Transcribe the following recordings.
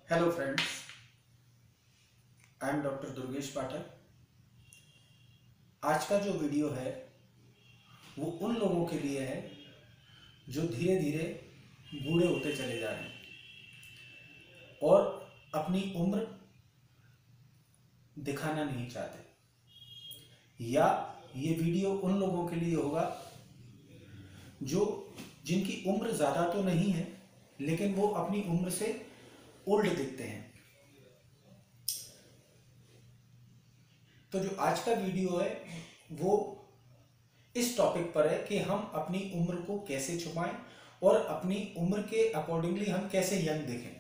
Hello friends, I am doctor Durgesh Pathak. आज का जो वीडियो है वो उन लोगों के लिए है जो धीरे धीरे बूढ़े होते चले जा रहे हैं और अपनी उम्र दिखाना नहीं चाहते, या ये वीडियो उन लोगों के लिए होगा जो जिनकी उम्र ज़्यादा तो नहीं है लेकिन वो अपनी उम्र से ओल्ड दिखते हैं। तो जो आज का वीडियो है वो इस टॉपिक पर है कि हम अपनी उम्र को कैसे छुपाएं और अपनी उम्र के अकॉर्डिंगली हम कैसे यंग दिखें।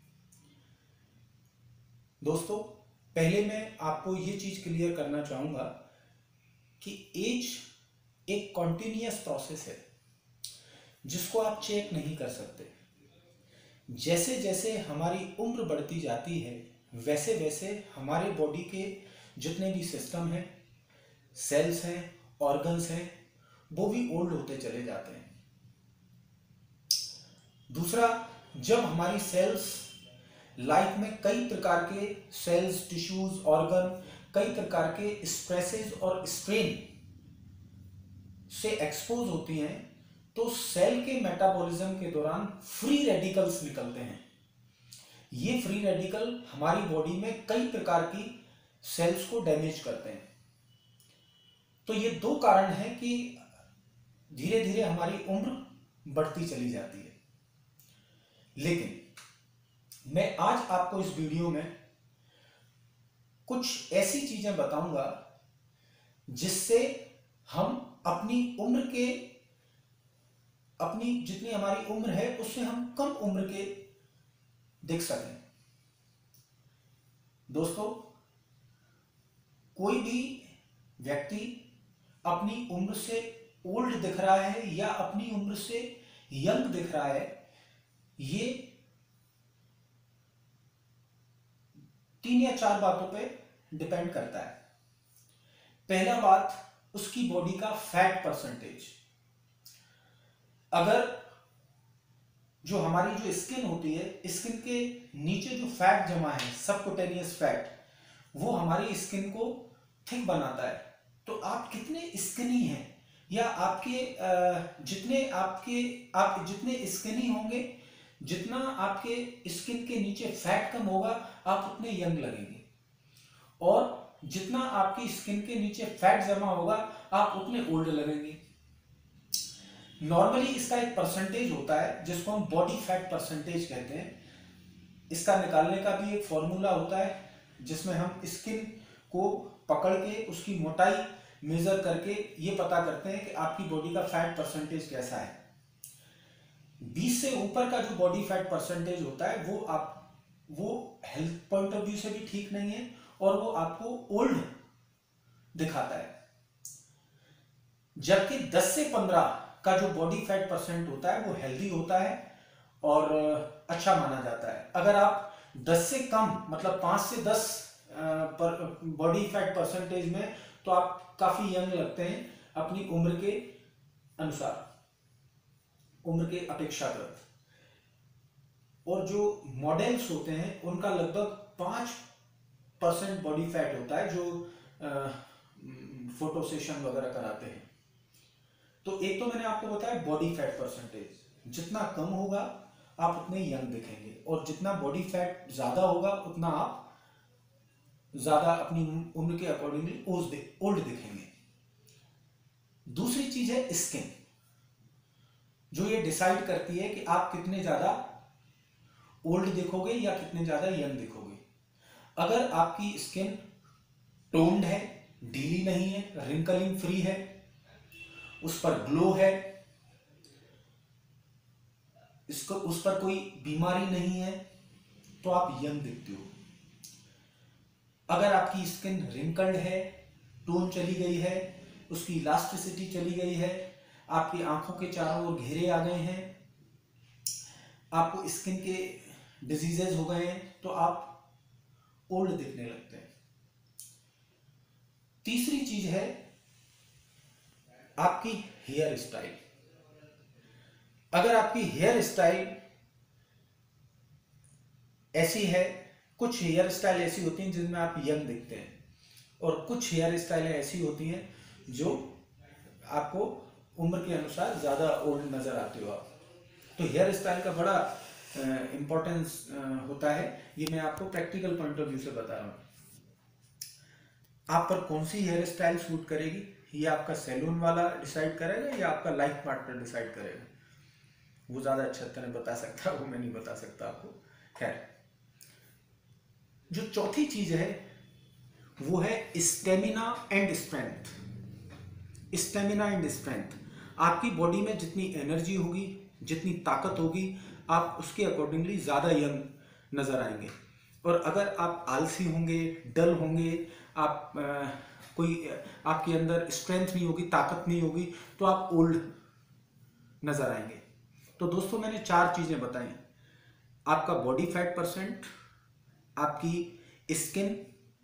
दोस्तों, पहले मैं आपको ये चीज़ क्लियर करना चाहूँगा कि एज एक कॉन्टिन्यूअस प्रोसेस है जिसको आप चेक नहीं कर सकते। जैसे जैसे हमारी उम्र बढ़ती जाती है वैसे वैसे हमारे बॉडी के जितने भी सिस्टम हैं, सेल्स हैं, ऑर्गन्स हैं, वो भी ओल्ड होते चले जाते हैं। दूसरा, जब हमारी सेल्स लाइफ में कई प्रकार के सेल्स, टिश्यूज, ऑर्गन कई प्रकार के स्ट्रेसेस और स्ट्रेन से एक्सपोज होती हैं तो सेल के मेटाबॉलिज्म के दौरान फ्री रेडिकल्स निकलते हैं। ये फ्री रेडिकल हमारी बॉडी में कई प्रकार की सेल्स को डैमेज करते हैं। तो ये दो कारण हैं कि धीरे धीरे हमारी उम्र बढ़ती चली जाती है। लेकिन मैं आज आपको इस वीडियो में कुछ ऐसी चीजें बताऊंगा जिससे हम अपनी जितनी हमारी उम्र है उससे हम कम उम्र के दिख सकें। दोस्तों, कोई भी व्यक्ति अपनी उम्र से ओल्ड दिख रहा है या अपनी उम्र से यंग दिख रहा है, ये 3 या 4 बातों पे डिपेंड करता है। पहला बात, उसकी बॉडी का फैट परसेंटेज। अगर जो हमारी जो स्किन होती है, स्किन के नीचे जो फैट जमा है, सबकुटेनियस फैट, वो हमारी स्किन को थिक बनाता है। तो आप कितने स्किनी हैं या आप जितने स्किनी होंगे, जितना आपके स्किन के नीचे फैट कम होगा, आप उतने यंग लगेंगे। और जितना आपकी स्किन के नीचे फैट जमा होगा, आप उतने ओल्ड लगेंगे। नॉर्मली इसका एक परसेंटेज होता है जिसको हम बॉडी फैट परसेंटेज कहते हैं। इसका निकालने का भी एक फॉर्मूला होता है जिसमें हम स्किन को पकड़ के उसकी मोटाई मेजर करके ये पता करते हैं कि आपकी बॉडी का फैट परसेंटेज कैसा है। 20 से ऊपर का जो बॉडी फैट परसेंटेज होता है वो हेल्थ पॉइंट ऑफ व्यू से भी ठीक नहीं है और वो आपको ओल्ड दिखाता है। जबकि 10 से 15 का जो बॉडी फैट परसेंट होता है वो हेल्दी होता है और अच्छा माना जाता है। अगर आप 10 से कम मतलब 5 से 10 पर बॉडी फैट परसेंटेज में, तो आप काफी यंग लगते हैं अपनी उम्र के अनुसार, उम्र के अपेक्षाकृत। और जो मॉडल्स होते हैं उनका लगभग 5% बॉडी फैट होता है जो फोटो सेशन वगैरह कराते हैं। तो एक तो मैंने आपको बताया बॉडी फैट परसेंटेज, जितना कम होगा आप उतने यंग दिखेंगे और जितना बॉडी फैट ज्यादा होगा उतना आप ज्यादा अपनी उम्र के अकॉर्डिंगली ओल्ड दिखेंगे। दूसरी चीज है स्किन, जो ये डिसाइड करती है कि आप कितने ज्यादा ओल्ड दिखोगे या कितने ज्यादा यंग दिखोगे। अगर आपकी स्किन टोन्ड है, ढीली नहीं है, रिंकलिंग फ्री है, उस पर ग्लो है, उस पर कोई बीमारी नहीं है, तो आप यंग दिखते हो। अगर आपकी स्किन रिंकल्ड है, टोन चली गई है, उसकी इलास्टिसिटी चली गई है, आपकी आंखों के चारों ओर घेरे आ गए हैं, आपको स्किन के डिजीजेज हो गए हैं, तो आप ओल्ड दिखने लगते हैं। तीसरी चीज है आपकी हेयर स्टाइल। अगर आपकी हेयर स्टाइल ऐसी है, कुछ हेयर स्टाइल ऐसी होती हैं जिनमें आप यंग दिखते हैं, और कुछ हेयर स्टाइलें ऐसी होती हैं जो आपको उम्र के अनुसार ज़्यादा ओल्ड नज़र आते हो आप। तो हेयर स्टाइल का बड़ा इम्पोर्टेंस होता है, ये मैं आपको प्रैक्टिकल पॉइंट ऑफ व्यू से बता रहा हूँ। आप पर कौन सी हेयर स्टाइल सूट करेगी ये आपका सैलून वाला डिसाइड करेगा या आपका लाइफ पार्टनर डिसाइड करेगा, वो ज़्यादा अच्छा तरह बता सकता है, वो मैं नहीं बता सकता आपको। खैर, जो चौथी चीज है वो है stamina and strength. Stamina and strength, आपकी बॉडी में जितनी एनर्जी होगी, जितनी ताकत होगी, आप उसके अकॉर्डिंगली ज़्यादा यंग नज़र आएंगे। और अगर आप आलसी होंगे, डल होंगे, आप कोई आपके अंदर स्ट्रेंथ नहीं होगी, ताकत नहीं होगी, तो आप ओल्ड नज़र आएंगे। तो दोस्तों मैंने 4 चीज़ें बताई, आपका बॉडी फैट परसेंट, आपकी स्किन,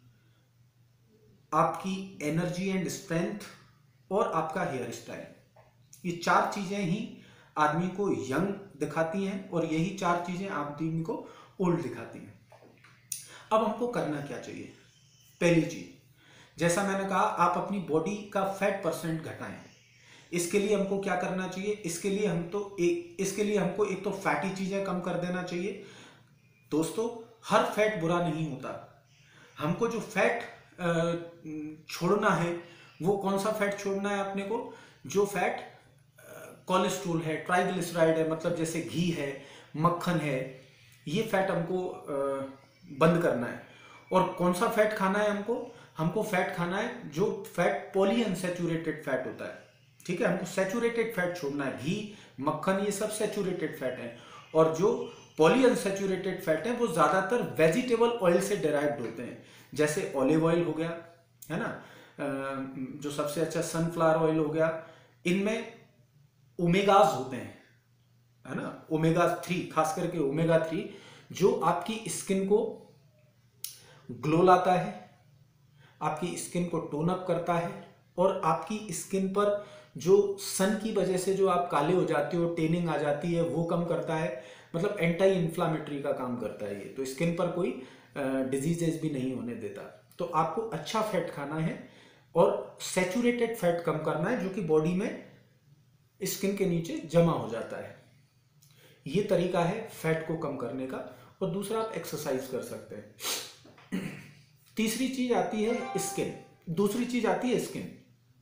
आपकी एनर्जी एंड स्ट्रेंथ और आपका हेयर स्टाइल। ये 4 चीज़ें ही आदमी को यंग दिखाती हैं और यही 4 चीज़ें आदमी को ओल्ड दिखाती हैं। अब हमको करना क्या चाहिए? पहली चीज़, जैसा मैंने कहा, आप अपनी बॉडी का फैट परसेंट घटाएं। इसके लिए हमको क्या करना चाहिए? इसके लिए हमको एक तो फैटी चीज़ें कम कर देना चाहिए। दोस्तों, हर फैट बुरा नहीं होता। हमको जो फैट छोड़ना है, वो कौन सा फैट छोड़ना है अपने को? जो फैट कोलेस्ट्रॉल है, ट्राइग्लिसराइड है, मतलब जैसे घी है, मक्खन है, ये फैट हमको बंद करना है। और कौन सा फैट खाना है हमको फैट खाना है जो फैट पॉलीअनसैचुरेटेड फैट होता है। ठीक है, हमको सैचुरेटेड फैट छोड़ना है। घी, मक्खन, ये सब सैचुरेटेड फैट है, और जो पॉलीअनसैचुरेटेड फैट है वो ज्यादातर वेजिटेबल ऑयल से डिराइव्ड होते हैं, जैसे ऑलिव ऑयल हो गया, है ना, जो सबसे अच्छा सनफ्लावर ऑयल हो गया। इनमें ओमेगाज होते हैं, है ना, ओमेगा 3, खास करके ओमेगा 3, जो आपकी स्किन को ग्लो लाता है, आपकी स्किन को टोन अप करता है, और आपकी स्किन पर जो सन की वजह से जो आप काले हो जाते हो, टेनिंग आ जाती है, वो कम करता है। मतलब एंटी इन्फ्लामेटरी का काम करता है ये, तो स्किन पर कोई डिजीजेस भी नहीं होने देता। तो आपको अच्छा फैट खाना है और सैचुरेटेड फैट कम करना है, जो कि बॉडी में स्किन के नीचे जमा हो जाता है। ये तरीका है फैट को कम करने का। और दूसरा, आप एक्सरसाइज कर सकते हैं। तीसरी चीज आती है स्किन। दूसरी चीज आती है स्किन।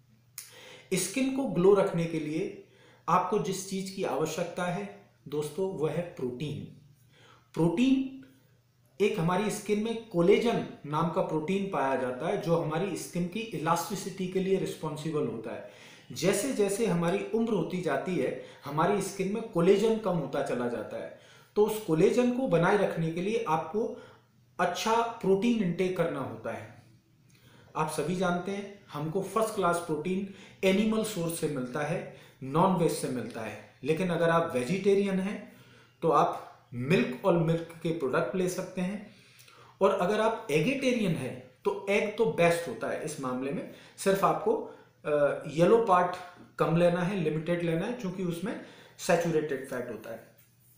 स्किन को ग्लो रखने के लिए आपको जिस चीज की आवश्यकता है दोस्तों, वह है प्रोटीन। प्रोटीन, एक हमारी स्किन में कोलेजन नाम का प्रोटीन पाया जाता है, जो हमारी स्किन की इलास्टिसिटी के लिए रिस्पॉन्सिबल होता है। जैसे जैसे हमारी उम्र होती जाती है, हमारी स्किन में कोलेजन कम होता चला जाता है। तो उस कोलेजन को बनाए रखने के लिए आपको अच्छा प्रोटीन इंटेक करना होता है। आप सभी जानते हैं, हमको first class protein animal source से मिलता है, नॉन वेज से मिलता है। लेकिन अगर आप वेजिटेरियन हैं तो आप मिल्क और मिल्क के प्रोडक्ट ले सकते हैं। और अगर आप एगिटेरियन हैं तो एग तो बेस्ट होता है इस मामले में। सिर्फ आपको येलो पार्ट कम लेना है, लिमिटेड लेना है, क्योंकि उसमें सैचुरेटेड फैट होता है।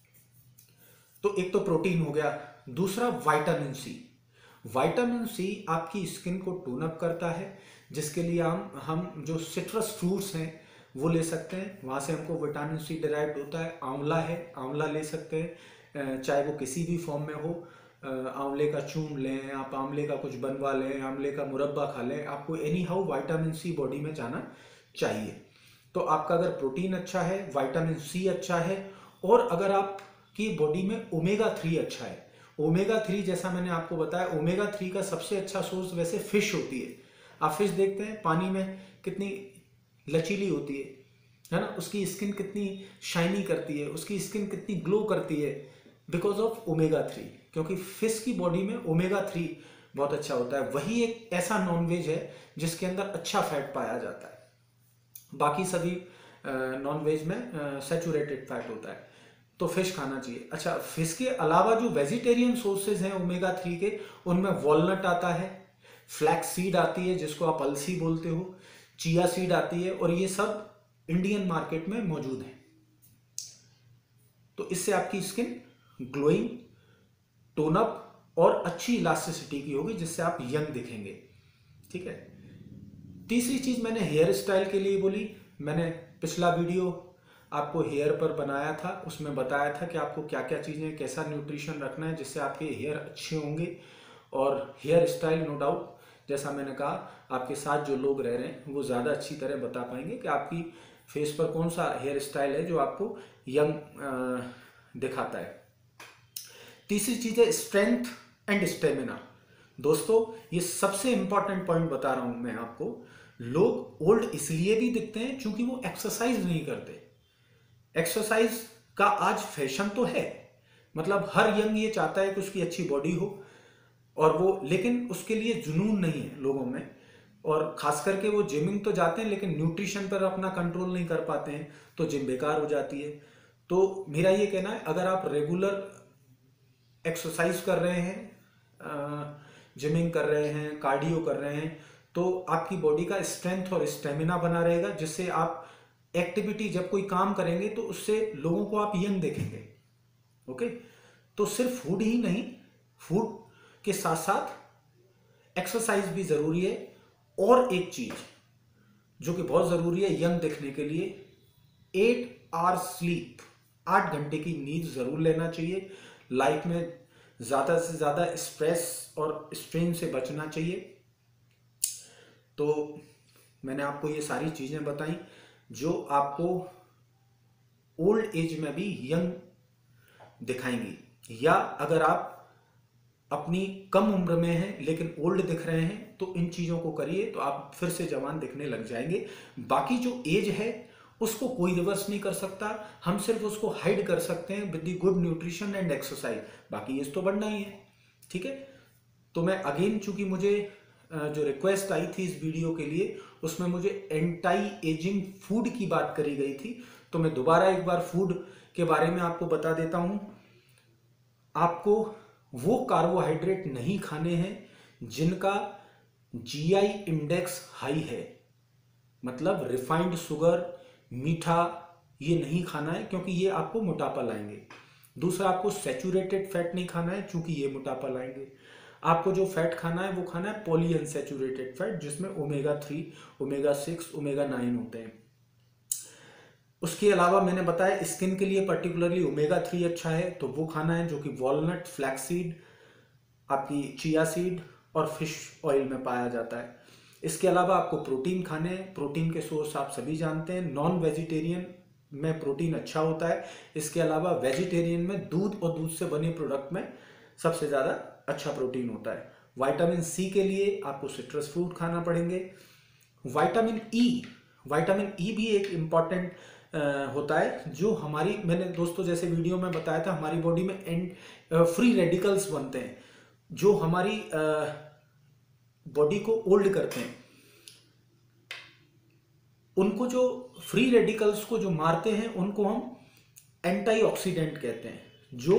तो एक तो प्रोटीन हो गया। दूसरा, विटामिन सी। विटामिन सी आपकी स्किन को टोन अप करता है, जिसके लिए हम जो सिट्रस फ्रूट्स हैं वो ले सकते हैं, वहाँ से हमको विटामिन सी डिराइव होता है। आंवला है, आंवला ले सकते हैं, चाहे वो किसी भी फॉर्म में हो। आंवले का चूर्ण लें आप, आंवले का कुछ बनवा लें, आंवले का मुरब्बा खा लें, आपको anyhow vitamin C body में जाना चाहिए। तो आपका अगर प्रोटीन अच्छा है, विटामिन सी अच्छा है, और अगर आपकी बॉडी में ओमेगा 3 अच्छा है। ओमेगा 3, जैसा मैंने आपको बताया, ओमेगा 3 का सबसे अच्छा सोर्स वैसे फिश होती है। आप फिश देखते हैं पानी में कितनी लचीली होती है ना, उसकी स्किन कितनी शाइनी करती है, उसकी स्किन कितनी ग्लो करती है, बिकॉज ऑफ ओमेगा 3, क्योंकि फिश की बॉडी में ओमेगा 3 बहुत अच्छा होता है। वही एक ऐसा नॉनवेज है जिसके अंदर अच्छा फैट पाया जाता है। बाकी सभी नॉनवेज में सैचुरेटेड फैट होता है, तो फिश खाना चाहिए। अच्छा, फिश के अलावा जो वेजिटेरियन सोर्सेज हैं ओमेगा 3 के, उनमें वॉलनट आता है, फ्लैक्स सीड आती है जिसको आप अलसी बोलते हो, चिया सीड आती है, और ये सब इंडियन मार्केट में मौजूद है। तो इससे आपकी स्किन ग्लोइंग टोन अप और अच्छी इलास्टिसिटी की होगी, जिससे आप यंग दिखेंगे। ठीक है। तीसरी चीज मैंने हेयर स्टाइल के लिए बोली। मैंने पिछला वीडियो आपको हेयर पर बनाया था, उसमें बताया था कि आपको क्या क्या चीजें, कैसा न्यूट्रिशन रखना है जिससे आपके हेयर अच्छे होंगे। और हेयर स्टाइल नो डाउट, जैसा मैंने कहा, आपके साथ जो लोग रह रहे हैं वो ज़्यादा अच्छी तरह बता पाएंगे कि आपकी फेस पर कौन सा हेयर स्टाइल है जो आपको यंग दिखाता है। तीसरी चीज है स्ट्रेंथ एंड स्टेमिना। दोस्तों, ये सबसे इंपॉर्टेंट पॉइंट बता रहा हूं मैं आपको। लोग ओल्ड इसलिए भी दिखते हैं क्योंकि वो एक्सरसाइज नहीं करते। एक्सरसाइज का आज फैशन तो है, मतलब हर यंग ये चाहता है कि उसकी अच्छी बॉडी हो, और वो, लेकिन उसके लिए जुनून नहीं है लोगों में। और खास करके वो जिमिंग तो जाते हैं लेकिन न्यूट्रिशन पर अपना कंट्रोल नहीं कर पाते हैं, तो जिम बेकार हो जाती है। तो मेरा ये कहना है, अगर आप रेगुलर एक्सरसाइज कर रहे हैं, जिमिंग कर रहे हैं, कार्डियो कर रहे हैं, तो आपकी बॉडी का स्ट्रेंथ और स्टेमिना बना रहेगा, जिससे आप एक्टिविटी जब कोई काम करेंगे तो उससे लोगों को आप यंग देखेंगे। ओके। तो सिर्फ फूड ही नहीं, फूड के साथ साथ एक्सरसाइज भी जरूरी है। और एक चीज जो कि बहुत जरूरी है यंग दिखने के लिए, 8 आवर्स स्लीप, 8 घंटे की नींद जरूर लेना चाहिए। लाइफ में ज्यादा से ज्यादा स्ट्रेस और स्ट्रेन से बचना चाहिए। तो मैंने आपको ये सारी चीजें बताई जो आपको ओल्ड एज में भी यंग दिखाएंगी। या अगर आप अपनी कम उम्र में हैं लेकिन ओल्ड दिख रहे हैं तो इन चीजों को करिए, तो आप फिर से जवान दिखने लग जाएंगे। बाकी जो एज है उसको कोई रिवर्स नहीं कर सकता, हम सिर्फ उसको हाइड कर सकते हैं with the good nutrition and exercise. बाकी एज तो बढ़ना ही है। ठीक है। तो मैं अगेन, चूंकि मुझे जो रिक्वेस्ट आई थी इस वीडियो के लिए, उसमें मुझे एंटी एजिंग फूड की बात करी गई थी, तो मैं दोबारा एक बार फूड के बारे में आपको बता देता हूं। आपको वो कार्बोहाइड्रेट नहीं खाने हैं जिनका जीआई इंडेक्स हाई है, मतलब रिफाइंड शुगर, मीठा, ये नहीं खाना है क्योंकि ये आपको मोटापा लाएंगे। दूसरा, आपको सैचुरेटेड फैट नहीं खाना है क्योंकि ये मोटापा लाएंगे। आपको जो फैट खाना है वो खाना है पॉली अनसैचुरेटेड फैट, जिसमें ओमेगा 3, ओमेगा 6, ओमेगा 9 होते हैं। उसके अलावा मैंने बताया स्किन के लिए पर्टिकुलरली ओमेगा 3 अच्छा है, तो वो खाना है, जो कि वॉलनट, फ्लैक्सीड, आपकी चिया सीड और फिश ऑयल में पाया जाता है। इसके अलावा आपको प्रोटीन खाने हैं। प्रोटीन के सोर्स आप सभी जानते हैं, नॉन वेजिटेरियन में प्रोटीन अच्छा होता है। इसके अलावा वेजिटेरियन में दूध और दूध से बने प्रोडक्ट में सबसे ज़्यादा अच्छा प्रोटीन होता है। विटामिन सी के लिए आपको सिट्रस फ्रूट खाना पड़ेंगे। विटामिन ई भी एक इम्पॉर्टेंट होता है, जो हमारी, मैंने दोस्तों जैसे वीडियो में बताया था, हमारी बॉडी में फ्री रेडिकल्स बनते हैं जो हमारी बॉडी को ओल्ड करते हैं। उनको, जो फ्री रेडिकल्स को जो मारते हैं, उनको हम एंटीऑक्सीडेंट कहते हैं, जो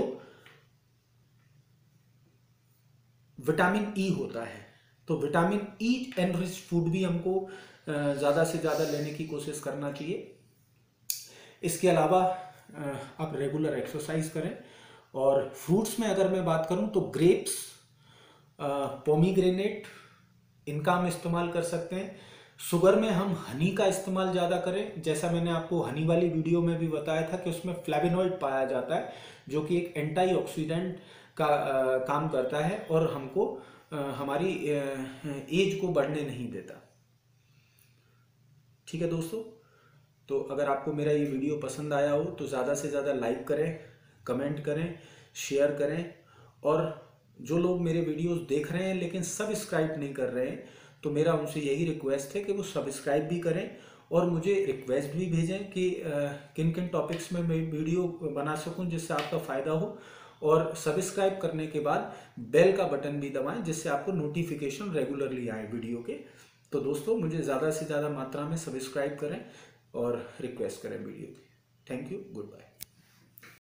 विटामिन ई होता है। तो विटामिन ई एनरिच फूड भी हमको ज़्यादा से ज़्यादा लेने की कोशिश करना चाहिए। इसके अलावा आप रेगुलर एक्सरसाइज करें। और फ्रूट्स में अगर मैं बात करूं तो ग्रेप्स, पोमीग्रेनेट, इनका हम इस्तेमाल कर सकते हैं। शुगर में हम हनी का इस्तेमाल ज़्यादा करें, जैसा मैंने आपको हनी वाली वीडियो में भी बताया था कि उसमें फ्लेवोनॉइड पाया जाता है, जो कि एक एंटीऑक्सीडेंट का काम करता है और हमको हमारी एज को बढ़ने नहीं देता। ठीक है दोस्तों, तो अगर आपको मेरा ये वीडियो पसंद आया हो तो ज़्यादा से ज़्यादा लाइक करें, कमेंट करें, शेयर करें। और जो लोग मेरे वीडियोस देख रहे हैं लेकिन सब्सक्राइब नहीं कर रहे हैं, तो मेरा उनसे यही रिक्वेस्ट है कि वो सब्सक्राइब भी करें और मुझे रिक्वेस्ट भी भेजें कि किन किन टॉपिक्स में मैं वीडियो बना सकूं जिससे आपका फ़ायदा हो। और सब्सक्राइब करने के बाद बेल का बटन भी दबाएं, जिससे आपको नोटिफिकेशन रेगुलरली आए वीडियो के। तो दोस्तों, मुझे ज़्यादा से ज़्यादा मात्रा में सब्सक्राइब करें और रिक्वेस्ट करें वीडियो की। Thank you, good bye.